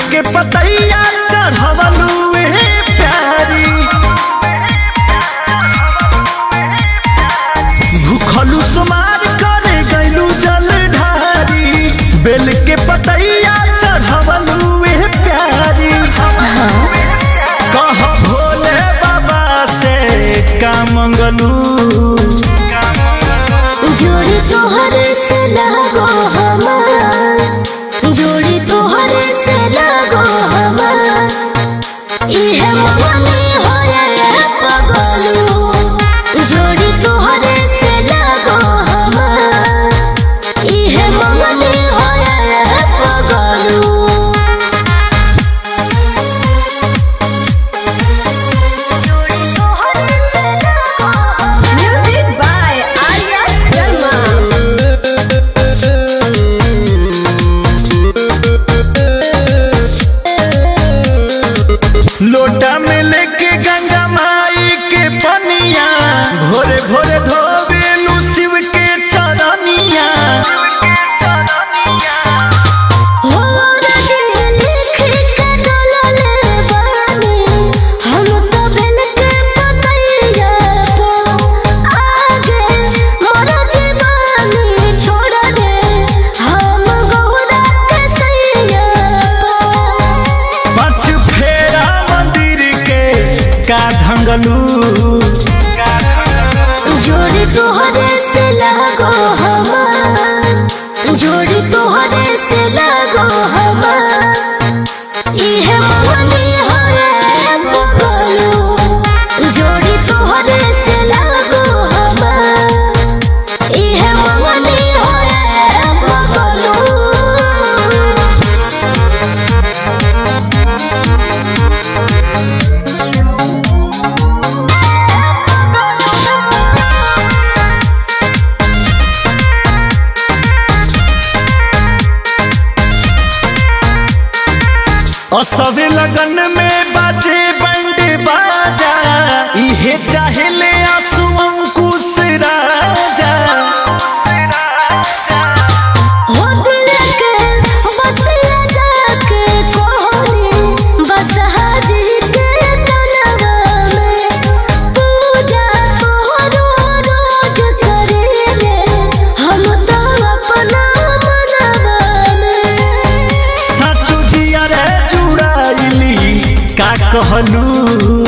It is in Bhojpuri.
के पतैया चढ़वलू प्यारी भूखलू सुमार करे गैलू जल ढारी बेल के पतैया चढ़वलू प्यारी कह भोले बाबा से का मंगलू जोड़ी तोहर से लगो हमार जोड़ी तोहर से लगो हमार इहे मगनी होए पगलू जोड़ी तोहर से लगो हमार इहे मगनी होए पगलू। Music by Arya Sharma. लोटा में लेके गंगा माई के पनिया भोरे भोरे धोबेलू शिव के चरनिया हो राजी लिख के डोलले बानी हम तो बेल के पतैया तो आगे मोर जीवानी छोड़ दे हम गौरा के सैया पाँच फेरा मंदिर के का ढंगलू जोड़ी तोहरे से लगो हमार जोड़ी तोहरे से लगो हमार इहे मगनी होए पगलू जोड़ी तोहरे से लगो हमार इहे मगनी होए पगलू। असवे लगन में बाजे बंड बाजा इहे चाहे ले आंसू अंकुश राजा हो दिल के बतिया जाके कोने बस हाजी के तनवा में पूजा तोहरो रोज करेले हम तो अपना मनवा में सचो जिया रे जुड़ाइली का कहलू